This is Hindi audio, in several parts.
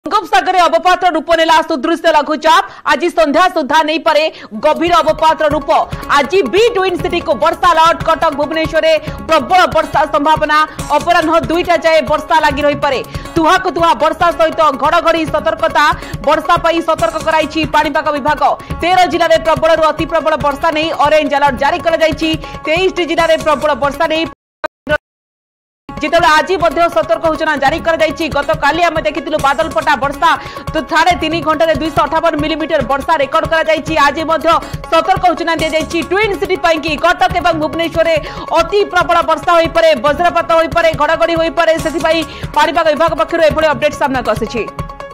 बंगोपसागर अवपात रूप नेला सुदृश्य लघुचाप आज संध्या सुधा नहीं पारे गभीर अवपात रूप आज भी ट्विन सिटी को वर्षा अलर्ट कटक भुवनेश्वर प्रबल वर्षा संभावना अपराह 2टा जाए वर्षा लगी रही पारे तुहा को तुहा वर्षा सहित घड़घड़ी सतर्कता वर्षा पर सतर्क कराई पाणीपाग विभाग 13 जिले में प्रबल अति प्रबल वर्षा नहीं ऑरेंज अलर्ट जारी कर 23 जिले में प्रबल वर्षा नहीं जिते आज सतर्क सूचना जारी कर गत काली आम देखी बादल फटा वर्षा तो 3.5 घंटे 258 मिलीमीटर वर्षा रेकर्ड कर आज सतर्क सूचना दी जाएगी ट्विन सिटी की कटक और भुवनेश्वर अति प्रबल वर्षा हो पारे वज्रपात हो पारे घड़घड़ी हो पारे से पाणीपाग विभाग पक्षर एभली अपडेट सामना आसी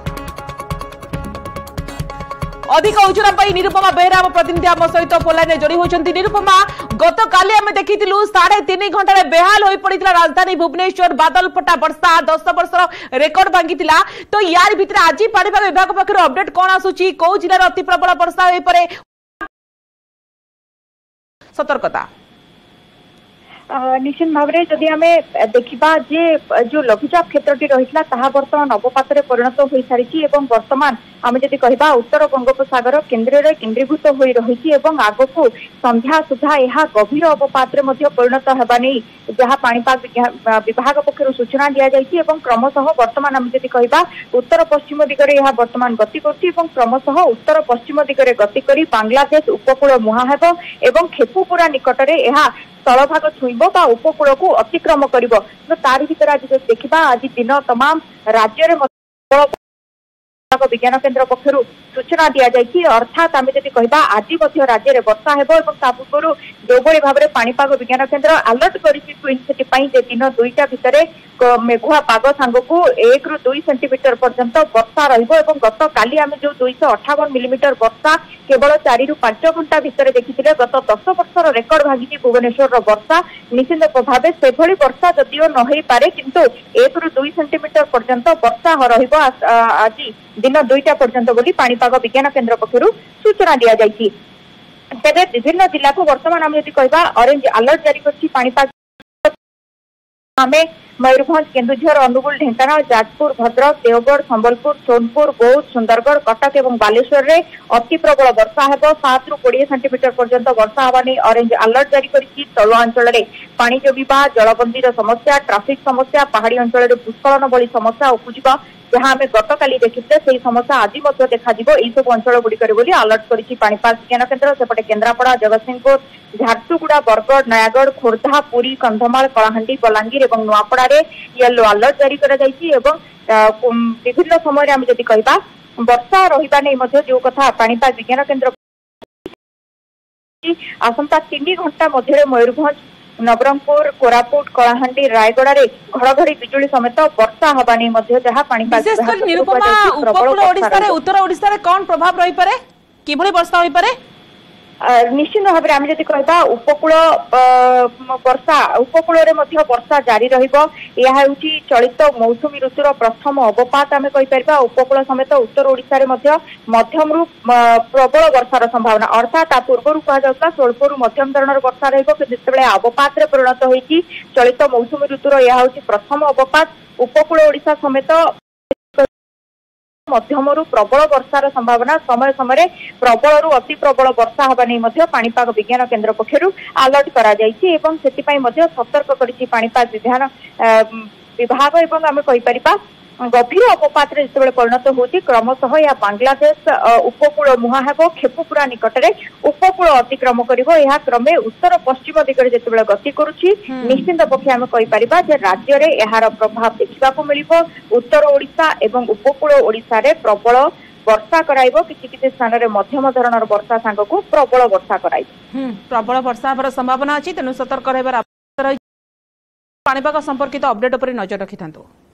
अधिक सूचना निरुपमा बेहरा प्रतिनिधि आम सहित फोनलाइन जोड़ी होती निरुपमा गत काली आम देखी 3.5 घंटे बेहाल हो पड़ा राजधानी भुवनेश्वर बादल फटा वर्षा 10 वर्षर रेकर्ड भांगी तो यार भितर आज पाणीपाग विभाग पक्षर अपडेट कौन आसूची कौ जिले अति प्रबल वर्षा हो पारे सतर्कता निश्चित भाव में जदि आम देखा जो लघुचाप क्षेत्रटी रही बर्तमान अवपात परिणत हो सारी वर्तमान आम जदि कहवा उत्तर बंगोपसागर केन्द्र केन्द्रीभूत हो रही आग को संध्या सुधा यह गभीर अवपात परिणत होगा नहीं जहाँ पाणीपाग विभाग पक्षर सूचना दि जाएगी क्रमशः वर्तमान आम जदि कहवा उत्तर पश्चिम दिगरे यह वर्तमान गति कर क्रमशः उत्तर पश्चिम दिगरे गति कर बांग्लादेश उपकूल मुहां एवं खेपुपुरा निकट में स्थलभाग छुईब उपकूल को अतिक्रम कर तार भर आज देखा आज दिन तमाम राज्य विज्ञान केन्द्र पक्षर सूचना दि जाएगी अर्थात आम जब कहवा आज राज्य में वर्षा होता पूर्व जो भाव में पाणीपाग विज्ञान केन्द्र अलर्ट कर ट्विन सिटी दिन 2टा भितर मेघुआ पाग सांग को 1 ରୁ 2 सेंटीमीटर पर्यंत वर्षा रत काली आम जो 258 मिलीमीटर वर्षा केवल 4 ରୁ 5 घंटा भितर देखी गत 10 वर्षर रेकर्ड भांगी भुवनेश्वर वर्षा निश्चित भाव से वर्षा जदिओ न हो पारे किंतु 1 ରୁ 2 सेंटीमीटर पर्यंत वर्षा आज दिन 2टा पर्यंत बोली पाणीपाग विज्ञान केन्द्र पक्षर सूचना दि जाएगी तेरे विभिन्न जिला को वर्तमान आम जब कहवा ऑरेंज अलर्ट जारी कर पाणीपाग मयूरभंज केन्दुझर अनुगुल ढेंकानाल जाजपुर भद्रक देवगढ़ संबलपुर सोनपुर बौद्ध सुंदरगढ़ कटक और बालेश्वर में अति प्रबल वर्षा है 7 ରୁ 20 सेंटीमीटर पर्यंत वर्षा हवा नहीं ऑरेंज अलर्ट जारी कर तलुआ अंचल में पानी जमिबा जलबंदीर समस्या ट्राफिक समस्या पहाड़ी अंचल में भूस्खलन भली समस्या उपजिब जहाँ आम गत काली देखिते से समस्या आज देखा सब अंचल गुड़िकर अलर्ट कर पाणीपाग विज्ञान केन्द्र सेपटे केन्द्रापड़ा जगतसिंहपुर झारसुगुड़ा बरगढ़ नयागढ़ खोर्धा पुरी कंधमाल कलाहांडी बलांगीर और नुआपड़ा येलो अलर्ट जारी कर विभिन्न समय आम जब कहवा वर्षा रहा नहीं जो कथा पाणीपाग विज्ञान केन्द्र आसंता 3 घंटा मध्य मयूरभंज नवरंगपुर कोरापुट कलाहांडी रायगड़ा रे घड़घड़ी बिजुली समेत वर्षा हवा नहीं जहाँ पाणीपाग उत्तर ओडिशा रे कौन प्रभाव रही पारे किभली वर्षा होई पारे निश्चित भाव में आम जब कहवा उपकूल वर्षा जारी रहा चलित मौसुमी ऋतुर प्रथम अवपात आम कहीपर उपकूल समेत उत्तर ओडिशा मध्यम रु प्रबल वर्षार संभावना अर्थात पूर्व कहुला स्वल्प रु मध्यम धरणर वर्षा रही अवपात परिणत होती चलित मौसुमी ऋतुर यह प्रथम अवपात उपकूल ओडिशा समेत मध्यम रु प्रबल वर्षार संभावना समय समय प्रबल रु अति प्रबल वर्षा हवा नहीं पाणीपाग विज्ञान केन्द्र पक्षर अलर्ट करा सतर्क कर पाणीपाग विभाग एवं आम कहीपर गभीर अवपात जो परिणत होती क्रमशः या बांग्लादेश उपकूल मुहां है खेपुपुरा निकट में उपकूल अतिक्रम कर क्रमे उत्तर पश्चिम दिगरे जो गति करुच्ची निश्चित पक्षे आम कहीपर राज्य में यार प्रभाव देखा मिल उत्तर ओडिशा एवं उपकूल ओडिशा रे प्रबल वर्षा कराइबो किसी स्थान में मध्यम धरणर वर्षा सांग को प्रबल वर्षा कराइबो प्रबल वर्षा होबार संभावना अछि तेनु सतर्क रहबार पाणीपाग संपर्कित अपडेट उपर नजर रखिथांतु।